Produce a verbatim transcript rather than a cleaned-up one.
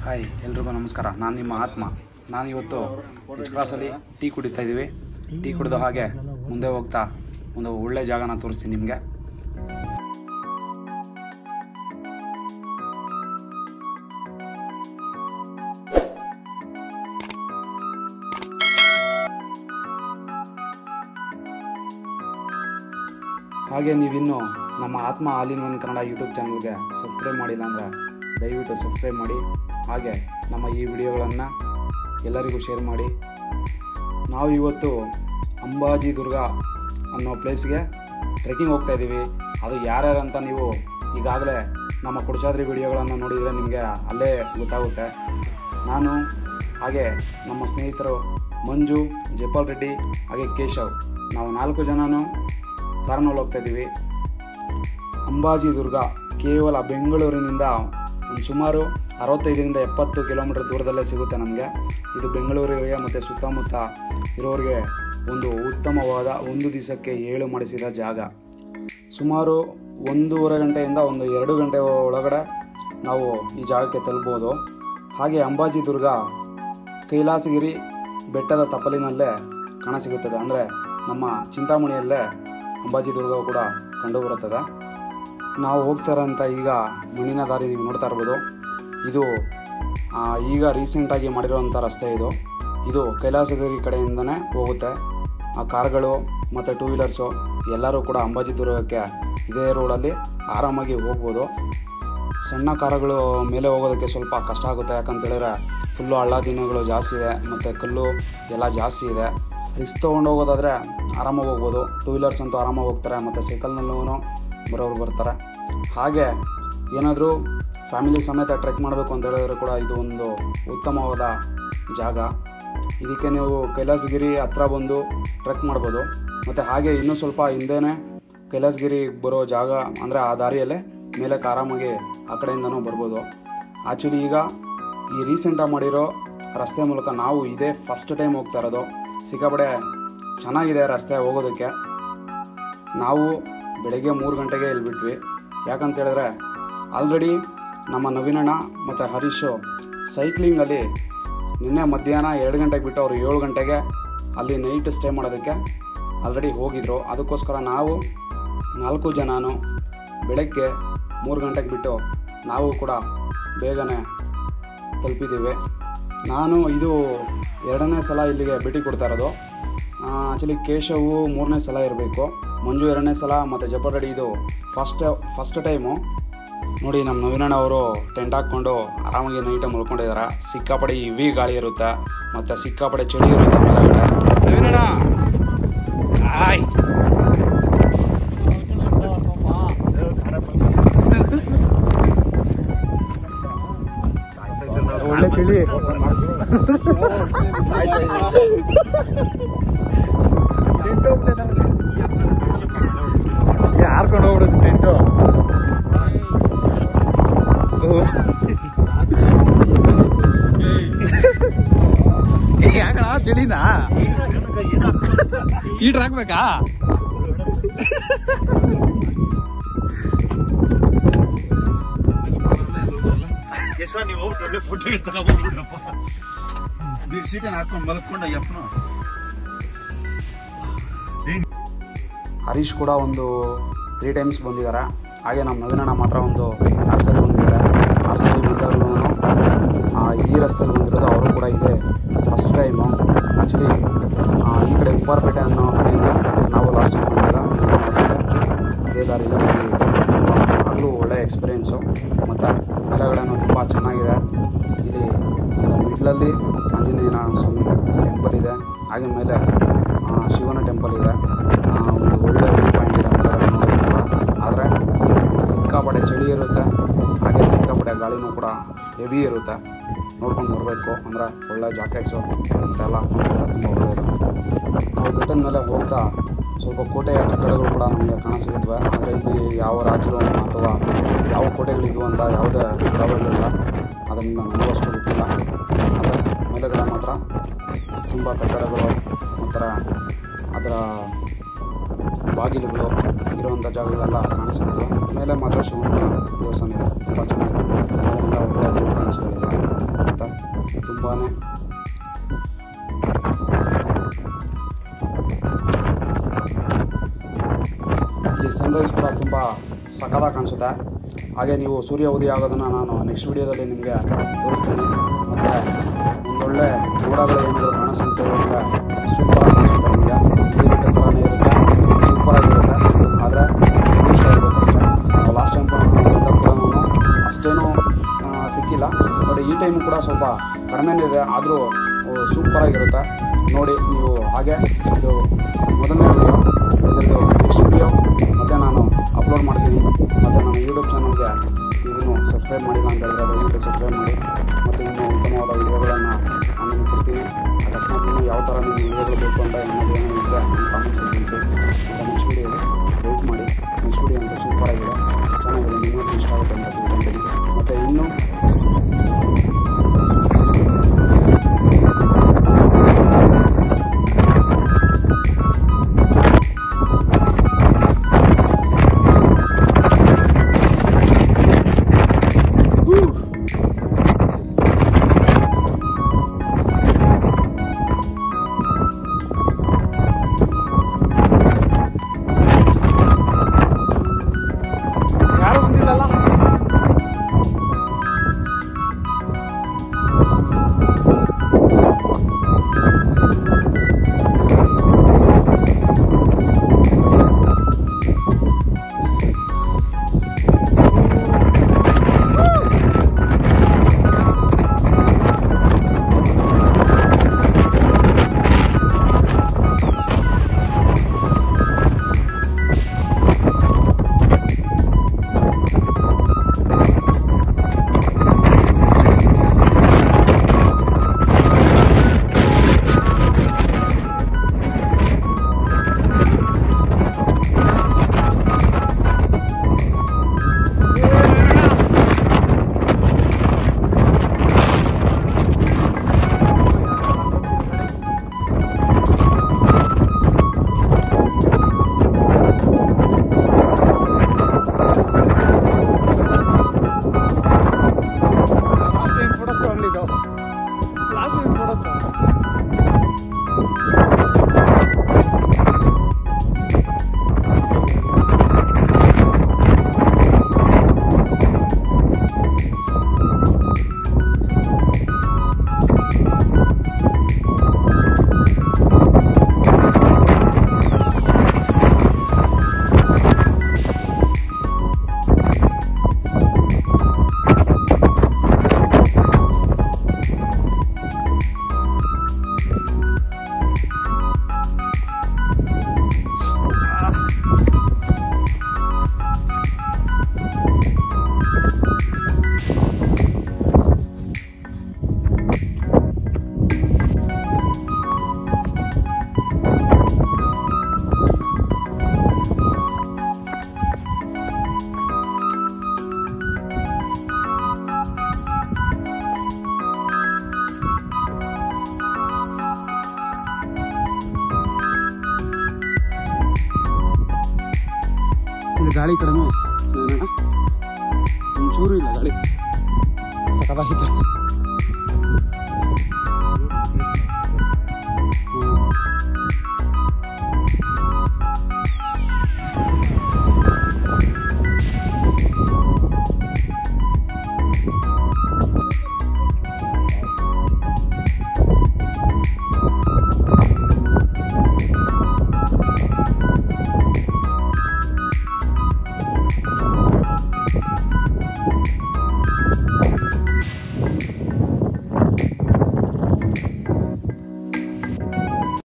Hi ಎಲ್ರಿಗೂ ನಮಸ್ಕಾರ. ನಾನು ನಿಮ್ಮ ಆತ್ಮ. ನಾನು ಇವತ್ತು ಎಚ್ ಕ್ರಾಸಲ್ಲಿ ಟೀ ಕುಡಿತಾ ಇದ್ದೀವಿ. ಟೀ ಕುಡಿದ ಹಾಗೆ ಮುಂದೆ ಹೋಗ್ತಾ ಒಂದು ಒಳ್ಳೆ ಜಾಗನ ತೋರಿಸ್ತೀನಿ ನಿಮಗೆ. ಹಾಗೆ ನೀವಿನ್ನೂ ನಮ್ಮ Atma all in one Kannada YouTube ಚಾನಲ್ಗೆ ಸಬ್ಸ್ಕ್ರೈಬ್ ಮಾಡಿಲ್ಲ ಅಂದರೆ ದಯವಿಟ್ಟು ಸಬ್ಸ್ಕ್ರೈಬ್ ಮಾಡಿ. ಹಾಗೆ ನಮ್ಮ ಈ ವಿಡಿಯೋಗಳನ್ನು ಎಲ್ಲರಿಗೂ ಶೇರ್ ಮಾಡಿ. ನಾವು ಇವತ್ತು ಅಂಬಾಜಿ ದುರ್ಗ ಅನ್ನೋ ಪ್ಲೇಸ್ಗೆ ಟ್ರೆಕ್ಕಿಂಗ್ ಹೋಗ್ತಾ ಇದ್ದೀವಿ. ಅದು ಯಾರ್ಯಾರು ಅಂತ ನೀವು ಈಗಾಗಲೇ ನಮ್ಮ ಕೊಡಚಾದ್ರಿ ವಿಡಿಯೋಗಳನ್ನು ನೋಡಿದರೆ ನಿಮಗೆ ಅಲ್ಲೇ ಗೊತ್ತಾಗುತ್ತೆ. ನಾನು ಹಾಗೆ ನಮ್ಮ ಸ್ನೇಹಿತರು ಮಂಜು, ಜೈಪಾಲ್ ರೆಡ್ಡಿ ಹಾಗೆ ಕೇಶವ್, ನಾವು ನಾಲ್ಕು ಜನನೂ ಕಾರ್ನಲ್ಲಿ ಹೋಗ್ತಾ ಇದ್ದೀವಿ. ಅಂಬಾಜಿ ದುರ್ಗ ಕೇವಲ ಬೆಂಗಳೂರಿನಿಂದ ಒಂದು ಸುಮಾರು ಅರವತ್ತೈದರಿಂದ ಎಪ್ಪತ್ತು ಕಿಲೋಮೀಟರ್ ದೂರದಲ್ಲೇ ಸಿಗುತ್ತೆ ನಮಗೆ. ಇದು ಬೆಂಗಳೂರಿಗೆ ಮತ್ತು ಸುತ್ತಮುತ್ತ ಇರೋರಿಗೆ ಒಂದು ಉತ್ತಮವಾದ ಒಂದು ದಿವಸಕ್ಕೆ ಏಳು ಮಾಡಿಸಿದ ಜಾಗ. ಸುಮಾರು ಒಂದೂವರೆ ಗಂಟೆಯಿಂದ ಒಂದು ಎರಡು ಗಂಟೆ ಒಳಗಡೆ ನಾವು ಈ ಜಾಗಕ್ಕೆ ತಲುಪ್ಬೋದು. ಹಾಗೆ ಅಂಬಾಜಿ ದುರ್ಗ ಕೈಲಾಸಗಿರಿ ಬೆಟ್ಟದ ತಪ್ಪಲಿನಲ್ಲೇ ಕಾಣಸಿಗುತ್ತದೆ. ಅಂದರೆ ನಮ್ಮ ಚಿಂತಾಮಣಿಯಲ್ಲೇ ಅಂಬಾಜಿ ದುರ್ಗ ಕೂಡ ಕಂಡುಬರುತ್ತದೆ. ನಾವು ಹೋಗ್ತಾರಂತ ಈಗ ಮಣ್ಣಿನ ದಾರಿ ನೀವು ನೋಡ್ತಾ ಇರ್ಬೋದು. ಇದು ಈಗ ರೀಸೆಂಟಾಗಿ ಮಾಡಿರೋವಂಥ ರಸ್ತೆ. ಇದು ಇದು ಕೈಲಾಸಗಿರಿ ಕಡೆಯಿಂದನೇ ಹೋಗುತ್ತೆ. ಆ ಕಾರ್ಗಳು ಮತ್ತು ಟೂ ವೀಲರ್ಸು ಎಲ್ಲರೂ ಕೂಡ ಅಂಬಾಜಿ ದುರ್ಗಕ್ಕೆ ಇದೇ ರೋಡಲ್ಲಿ ಆರಾಮಾಗಿ ಹೋಗ್ಬೋದು. ಸಣ್ಣ ಕಾರುಗಳು ಮೇಲೆ ಹೋಗೋದಕ್ಕೆ ಸ್ವಲ್ಪ ಕಷ್ಟ ಆಗುತ್ತೆ. ಯಾಕಂತೇಳಿದ್ರೆ ಫುಲ್ಲು ಹಳ್ಳ ದಿನಗಳು ಜಾಸ್ತಿ ಇದೆ ಮತ್ತು ಕಲ್ಲು ಎಲ್ಲ ಜಾಸ್ತಿ ಇದೆ. ರಿಸ್ಕ್ ತೊಗೊಂಡು ಹೋಗೋದಾದರೆ ಆರಾಮಾಗಿ ಹೋಗ್ಬೋದು. ಟೂ ವೀಲರ್ಸ್ ಅಂತೂ ಆರಾಮಾಗಿ ಹೋಗ್ತಾರೆ ಮತ್ತು ಸೈಕಲ್ನಲ್ಲೂ ಬರೋರು ಬರ್ತಾರೆ. ಹಾಗೆ ಏನಾದರೂ ಫ್ಯಾಮಿಲಿ ಸಮೇತ ಟ್ರೆಕ್ ಮಾಡಬೇಕು ಅಂತ ಹೇಳಿದ್ರೆ ಕೂಡ ಇದು ಒಂದು ಉತ್ತಮವಾದ ಜಾಗ. ಇದಕ್ಕೆ ನೀವು ಕೈಲಾಸಗಿರಿ ಹತ್ರ ಬಂದು ಟ್ರೆಕ್ ಮಾಡ್ಬೋದು. ಮತ್ತು ಹಾಗೆ ಇನ್ನೂ ಸ್ವಲ್ಪ ಹಿಂದೆಯೇ ಕೈಲಾಸಗಿರಿ ಬರೋ ಜಾಗ ಅಂದರೆ ಆ ದಾರಿಯಲ್ಲೇ ಮೇಲೆ ಆರಾಮಾಗಿ ಆ ಕಡೆಯಿಂದನೂ ಬರ್ಬೋದು. ಆ್ಯಕ್ಚುಲಿ ಈಗ ಈ ರೀಸೆಂಟಾಗಿ ಮಾಡಿರೋ ರಸ್ತೆ ಮೂಲಕ ನಾವು ಇದೇ ಫಸ್ಟ್ ಟೈಮ್ ಹೋಗ್ತಾ ಇರೋದು. ಸಿಕ್ಕಾಪಟ್ಟೆ ಚೆನ್ನಾಗಿದೆ ರಸ್ತೆ ಹೋಗೋದಕ್ಕೆ. ನಾವು ಬೆಳಗ್ಗೆ ಮೂರು ಗಂಟೆಗೆ ಇಲ್ಲಿ ಬಿಟ್ವಿ. ಯಾಕಂತೇಳಿದ್ರೆ ಆಲ್ರೆಡಿ ನಮ್ಮ ನವೀನಣ್ಣ ಮತ್ತು ಹರೀಶು ಸೈಕ್ಲಿಂಗಲ್ಲಿ ನಿನ್ನೆ ಮಧ್ಯಾಹ್ನ ಎರಡು ಗಂಟೆಗೆ ಬಿಟ್ಟು ಅವರು ಏಳು ಗಂಟೆಗೆ ಅಲ್ಲಿ ನೈಟ್ ಸ್ಟೇ ಮಾಡೋದಕ್ಕೆ ಆಲ್ರೆಡಿ ಹೋಗಿದ್ರು. ಅದಕ್ಕೋಸ್ಕರ ನಾವು ನಾಲ್ಕು ಜನನು ಬೆಳಗ್ಗೆ ಮೂರು ಗಂಟೆಗೆ ಬಿಟ್ಟು ನಾವು ಕೂಡ ಬೇಗನೆ ತಲುಪಿದ್ದೀವಿ. ನಾನು ಇದು ಎರಡನೇ ಸಲ ಇಲ್ಲಿಗೆ ಭೇಟಿ ಕೊಡ್ತಾ ಇರೋದು. ಆ್ಯಕ್ಚುಲಿ ಕೇಶವು ಮೂರನೇ ಸಲ ಇರಬೇಕು, ಮಂಜು ಎರಡನೇ ಸಲ ಮತ್ತು ಜೈಪಾಲ್ ರೆಡ್ಡಿ ಇದು ಫಸ್ಟ್ ಫಸ್ಟ್ ಟೈಮು. ನೋಡಿ ನಮ್ಮ ನವೀನಣ್ಣ ಅವರು ಟೆಂಟ್ ಹಾಕ್ಕೊಂಡು ಆರಾಮಾಗಿ ನೈಟಾಗಿ ಮಲ್ಕೊಂಡಿದ್ದಾರೆ. ಸಿಕ್ಕಾಪಡೆ ಇವಿ ಗಾಳಿ ಇರುತ್ತೆ ಮತ್ತು ಸಿಕ್ಕಾಪಡೆ ಚಳಿ ಇರುತ್ತೆ ಮೇಲೆಗಡೆ. ನವೀನಣ್ಣ ಆಯ್ ಒಳ್ಳೆ ಚಳಿ ಹಾರ್ಕೊಂಡು ಹೋಗ್ಬಿಡುತ್ತೆ ಟೆಂಟು. ಯಾಕಣ ಚಳಿನಾ ಈಟ್ರ್ ಹಾಕ್ಬೇಕಾ? ಹರೀಶ್ ಕೂಡ ಒಂದು ತ್ರೀ ಟೈಮ್ಸ್ ಬಂದಿದ್ದಾರೆ. ಹಾಗೆ ನಮ್ಮ ನವೀನಣ್ಣ ಮಾತ್ರ ಒಂದು ಆರು ಸಲ ಬಂದಿದ್ದಾರೆ. ಆರು ಸಲ ಬಂದಾಗಲೂ ಈ ರಸ್ತೆಯಲ್ಲಿ ಬಂದಿರೋದು ಅವರು ಕೂಡ ಇದೆ ಫಸ್ಟ್ ಟೈಮು. ಆ್ಯಕ್ಚುಲಿ ಈ ಕಡೆ ಉಪ್ಪಾರಪೇಟೆ ಅನ್ನೋ ಕಡೆಯಿಂದ ನಾವು ಲಾಸ್ಟ್ ಟೈಮ್ ಬಂದಾಗ ಇದೇ ದಾರಿಯಲ್ಲಿ ಬಂದಿದ್ದು. ಆಗಲೂ ಒಳ್ಳೆ ಎಕ್ಸ್ಪೀರಿಯೆನ್ಸು. ಮತ್ತು ಮೇಲೆಗಡೆನೂ ತುಂಬ ಚೆನ್ನಾಗಿದೆ. ಇಲ್ಲಿ ಮಿಡ್ಲಲ್ಲಿ ಆಂಜನೇಯನ ಸ್ವಾಮಿ ಟೆಂಪಲ್ ಇದೆ. ಹಾಗೆ ಮೇಲೆ ಶಿವನ ಟೆಂಪಲ್ ಇದೆ. ಒಂದು ಒಳ್ಳೆ ವ್ಯೂ ಪಾಯಿಂಟ್ ಇದೆ ಮೇಲೆಗಡೆ ನೋಡೋದಕ್ಕೆ. ಆದರೆ ಸಿಕ್ಕಾಪಟ್ಟೆ ಚಳಿ ಇರುತ್ತೆ. ಹಾಗೆ ಸಿಕ್ಕಾಪಟ್ಟೆ ಗಾಳಿನೂ ಕೂಡ ಹೆವಿ ಇರುತ್ತೆ. ನೋಡ್ಕೊಂಡು ಬರಬೇಕು. ಅಂದರೆ ಒಳ್ಳೆ ಜಾಕೆಟ್ಸು ಅಂತೆಲ್ಲ ತುಂಬ ಒಳ್ಳೆಯದು. ನಾವು ಬೆಟ್ಟದ ಮೇಲೆ ಹೋಗ್ತಾ ಸ್ವಲ್ಪ ಕೋಟೆಯ ಕಟ್ಟಡಗಳು ಕೂಡ ನಮಗೆ ಕಾಣಿಸಿದ್ವಿ. ಆದರೆ ಇಲ್ಲಿ ಯಾವ ರಾಜರು ಅಥವಾ ಯಾವ ಕೋಟೆಗಳಿದ್ವು ಅಂತ ಯಾವುದೇ ಪುರಾವೆಗಳಿಲ್ಲ. ಅದರಿಂದ ನನಗೂ ಅಷ್ಟು ಗೊತ್ತಿಲ್ಲ. ಆದರೆ ಮೇಲೆಗಡೆ ಮಾತ್ರ ತುಂಬ ಕಟ್ಟಡಗಳು ಒಂಥರ ಅದರ ಬಾಗಿಲುಗಳು ಇರುವಂಥ ಜಾಗಗಳೆಲ್ಲ ಕಾಣಿಸುತ್ತೆ. ಮೇಲೆ ಮಾತ್ರ ಶಿವನ ದೇವಸ್ಥಾನ ಇದೆ, ತುಂಬ ಚೆನ್ನಾಗಿದೆ. ಅದರಿಂದ ಒಳ್ಳೆಯ ಕಾಣಿಸ್ಕೊಂಡಿದೆ. ತುಂಬಾ ಇಲ್ಲಿ ಸನ್ರೈಸ್ ಕೂಡ ತುಂಬ ಸಖತ್ತಾಗಿ ಕಾಣಿಸುತ್ತೆ. ಹಾಗೆ ನೀವು ಸೂರ್ಯ ಉದಯ ಆಗೋದನ್ನು ನಾನು ನೆಕ್ಸ್ಟ್ ವಿಡಿಯೋದಲ್ಲಿ ನಿಮಗೆ ತೋರಿಸ್ತೀನಿ. ಮತ್ತು ಒಂದೊಳ್ಳೆ ಮೋಡಗಳು ಏನಾದರೂ ಕಾಣಿಸುತ್ತೆ ಅಂದರೆ ಸೂಪರಾಗಿ ಕಾಣಿಸುತ್ತೆ. ನಿಮಗೆ ಇದಕ್ಕೆ ಥರನೇ ಇರುತ್ತೆ, ಸೂಪರಾಗಿರುತ್ತೆ. ಆದರೆ ಇಷ್ಟ ಇರಬೇಕಷ್ಟೇ. ನಾವು ಲಾಸ್ಟ್ ಟೈಮ್ ಬಂದಾಗ ಕೂಡ ನಾನು ಅಷ್ಟೇನೂ ಸಿಕ್ಕಿಲ್ಲ, ಬಟ್ ಈ ಟೈಮು ಕೂಡ ಸ್ವಲ್ಪ ಕಡಿಮೆನೇ ಇದೆ, ಆದರೂ ಸೂಪರಾಗಿರುತ್ತೆ. ನೋಡಿ ನೀವು. ಹಾಗೆ ಇದು ಮೊದಲನೇ ವಿಡಿಯೋ, ಇದರದ್ದು ನೆಕ್ಸ್ಟ್ ವಿಡಿಯೋ ಮತ್ತು ನಾನು ಅಪ್ಲೋಡ್ ಮಾಡ್ತೀನಿ. ಮತ್ತು ನನ್ನ ಯೂಟ್ಯೂಬ್ ಚಾನಲ್ಗೆ ಇದನ್ನು ಸಬ್ಸ್ಕ್ರೈಬ್ ಮಾಡಿಲ್ಲ ಅಂತ ಹೇಳಿದ್ರೆ ದಯವಿಟ್ಟು ಸಬ್ಸ್ಕ್ರೈಬ್ ಮಾಡಿ. ಮತ್ತು ಇನ್ನೂ ಉತ್ತಮವಾದ ವಿಡಿಯೋಗಳನ್ನು ನಾನು ನಿಮಗೆ ಕೊಡ್ತೀನಿ. ಅಕಸ್ಮಾತ್ ಇನ್ನೂ ಯಾವ ಥರ ನಿಮ್ಮ ವಿಡಿಯೋಗಳು ಬೇಕು ಅಂತ ಏನಾದರೂ ಏನೋ ಇದ್ದರೆ ನಿಮ್ಮ ಕಾಮೆಂಟ್ಸ್ ತಿಳಿಸಿ. ಮತ್ತು ನೆಕ್ಸ್ಟ್ ವಿಡಿಯೋಲಿ ವೆಯ್ಟ್ ಮಾಡಿ. ನೆಕ್ಸ್ಟ್ ವಿಡಿಯೋ ಅಂತ ಸೂಪರಾಗಿದೆ, ಚೆನ್ನಾಗಿದೆ, ನಿಮಗೂ ಇಷ್ಟ ಆಗುತ್ತೆ ಅಂತ ತಿಳ್ಕೊತೀನಿ. ಮತ್ತು ಇನ್ನೂ ಗಾಳಿ ಕಡಿಮೆ ಒಂಚೂರು ಇಲ್ಲ, ಗಾಳಿ ಸಖತ್ತಾಗಿದೆ.